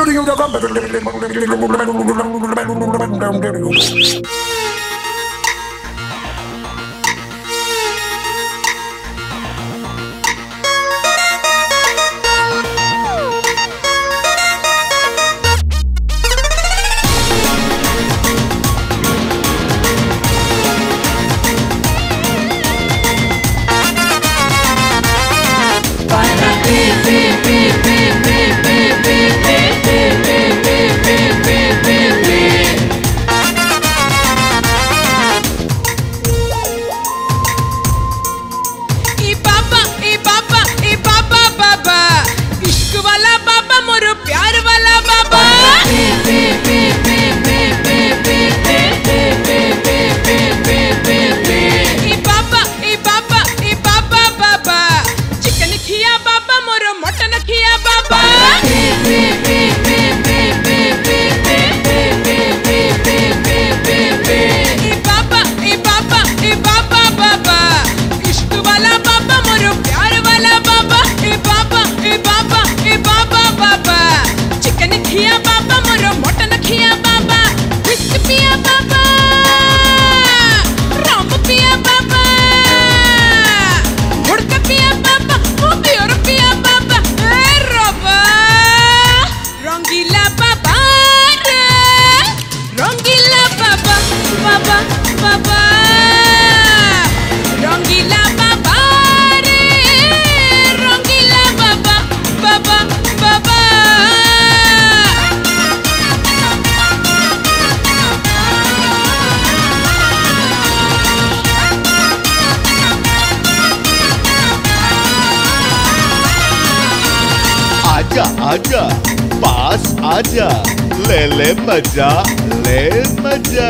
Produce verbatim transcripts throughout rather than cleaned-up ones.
आजा पास आजा ले ले मजा ले मजा।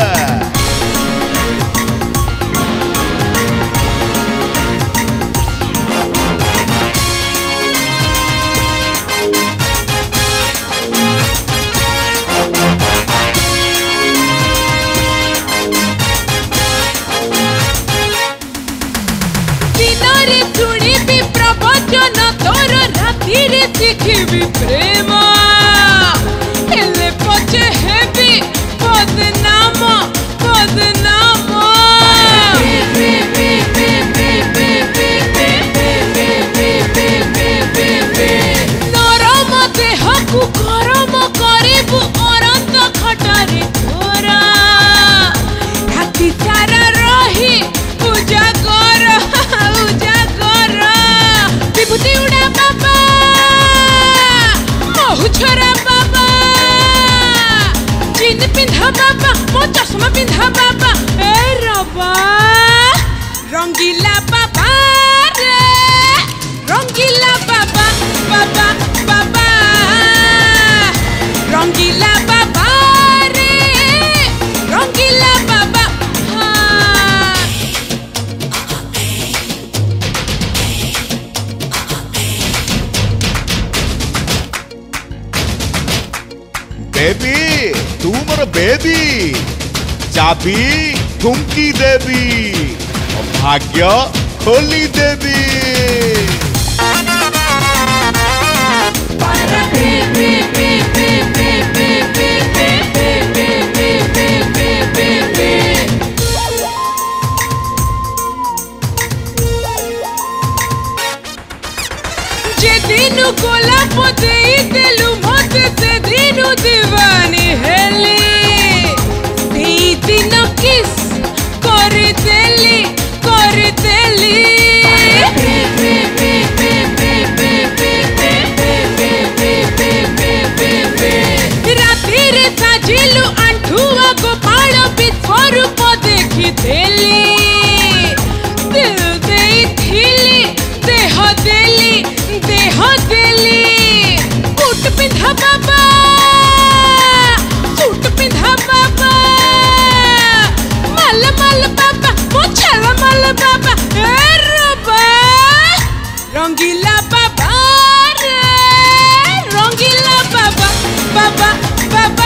दिनरे शुणिबि प्रवचन तोर रातिरे देखिबि प्रेम हेले पछे हेबि बदनाम बदनाम। नरम देहकु गरम करिबु अनंत खटारे तोरा राति सारा रही उजागर उजागर विभूति उड़ा बाबा महु छोरा बाबा जीन पिंधा बाबा मो चश्मा पिंधा बाबा ए रबा रंगीला बाबा रे रंगीला बाबा बाबा बाबा रंगीला बाबा रे रंगीला बाबा। हाँ बेबी तू मोर बेबी चाबी ठुमकी देवी भाग्य खोली देवी। जे दिनु गोलाप देई देलु मते से दिनु दीवानी हेली सेई दिन किस कर देली कर देली। राति रे साजिलु आंठुआ गोपाल विश्वरूप देखी देली दिल देई थिली देह देली देह देली। सूट पिंधा बाबा सूट पिंधा बाबा मल मल बाबा मोछल मल बाबा ए रबा रंगीला बाबा रे रंगीला बाबा बाबा बाबा।